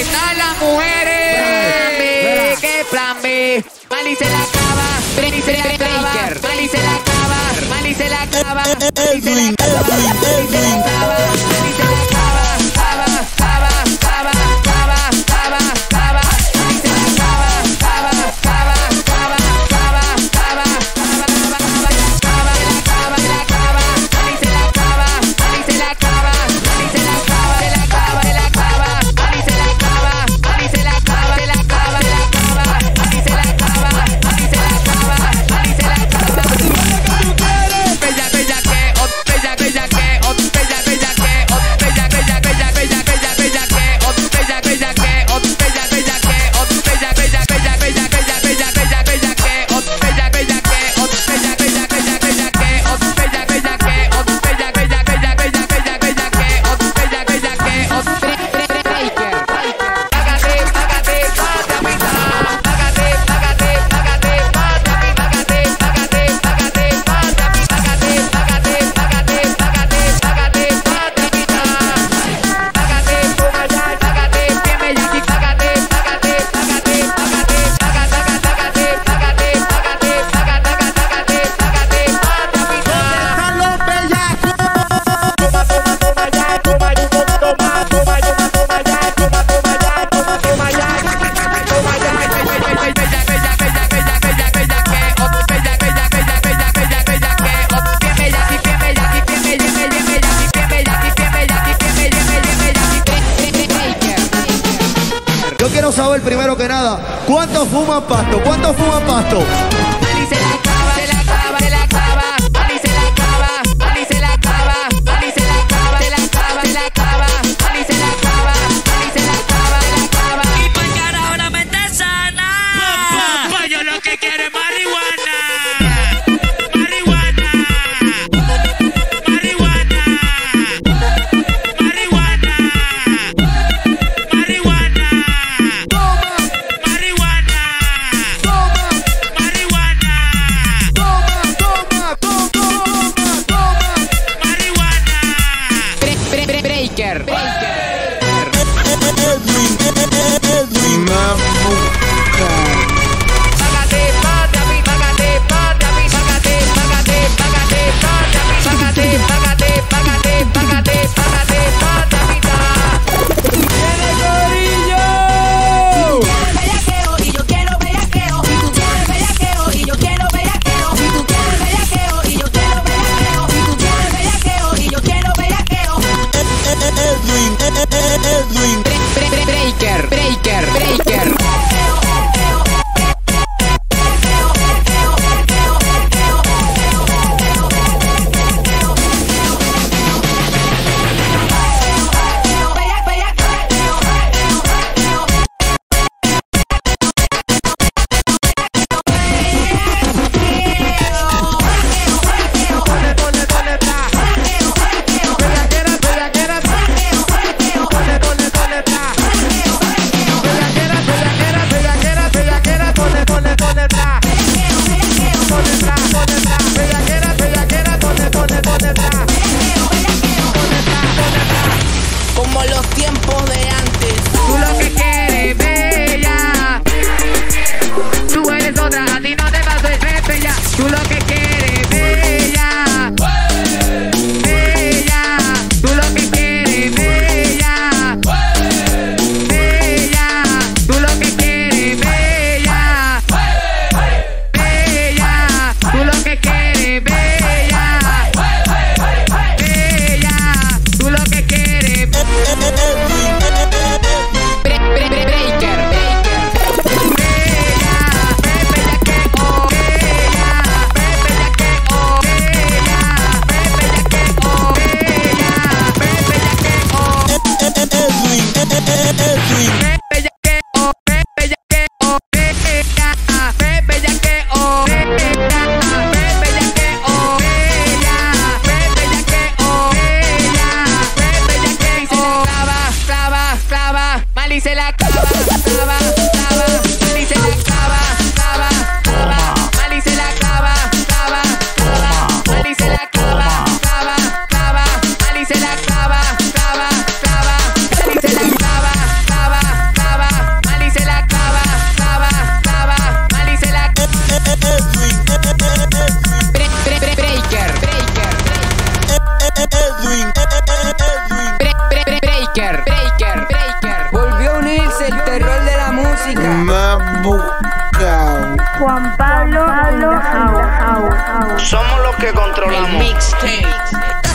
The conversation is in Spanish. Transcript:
a las mujeres. ¿Qué plan B? Mali se la acaba, Mali se la acaba, Mali se la acaba, Mali se la acaba, Mali se la acaba, Mali se la acaba, Mali se la acaba, saber primero que nada, ¿cuántos fuman pasto? ¿Cuántos fuman pasto? Mali se la acaba, se la acaba, se la acaba, Mali se la acaba, Mali se la acaba, Mali se la acaba, se la acaba, se la acaba, Mali se la acaba, Mali se la acaba, se la acaba. Y pa' carajo la mente sana. Papá, yo lo que quiero es marihuana. Marihuana. Marihuana. Marihuana. Marihuana. Breaker. Breaker. Como los tiempos de antes. Tú lo que quieres, bella. Tú eres otra, a ti no te paso el jefe ya. Tú lo que quieres, bella. Bella. Tú lo que quieres, bella. Bella. Tú lo que quieres, bella. Bella. Tú lo que quieres, bella. Bella. Tú lo que quieres. Mali se la acaba, Mali se la acaba, Mali se la acaba, Mali se la acaba, Mali se la acaba, Mali se la acaba, Mali se la acaba, Juan Pablo, Somos los que controlamos. Mixtape.